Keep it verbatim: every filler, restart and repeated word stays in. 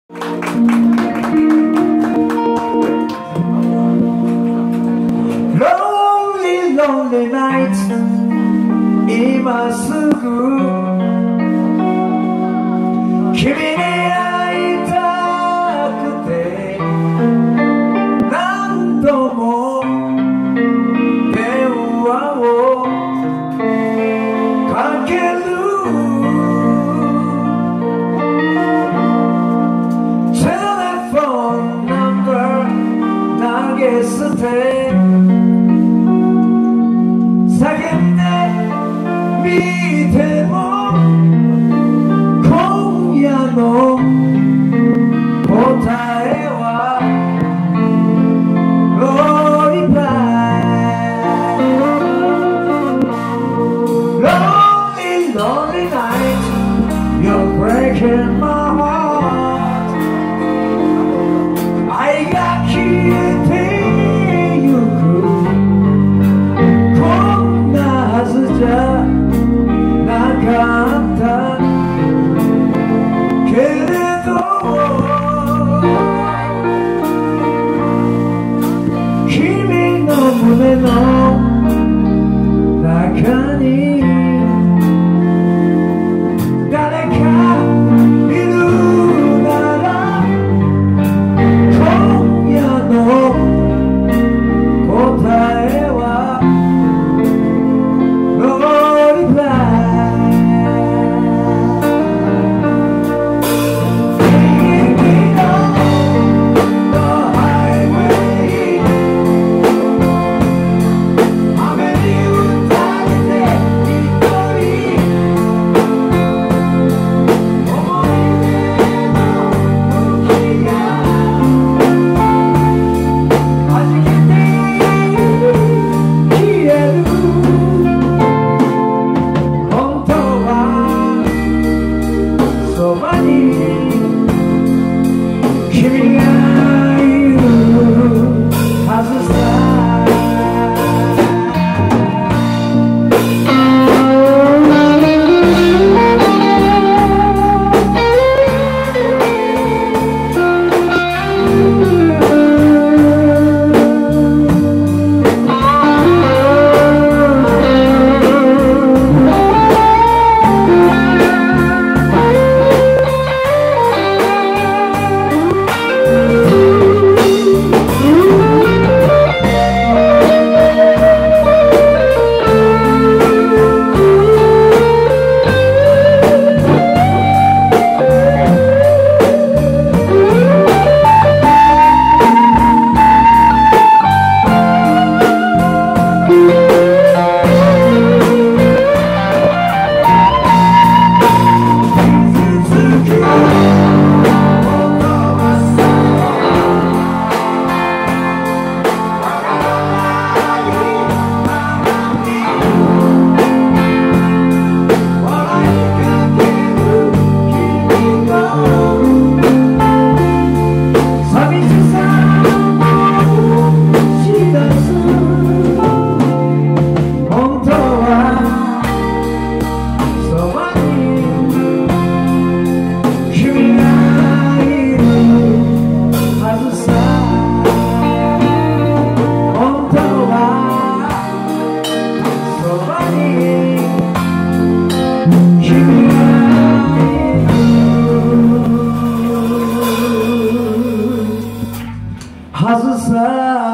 Lonely, lonely night 今すぐ君に会いたくて何度も電話をかけるテレフォンナンバー投げ捨て叫んでみても今夜の答えは No reply Lonely, lonely night You're breaking my heart 愛が消えてゆくこんなはずじゃなかったけれど君の胸の中に誰かいるなら今夜の答えは No reply Thinking on the highway 雨に打たれて一人思い出の時が弾けて消える本当はそばに君がいるはずさはずさ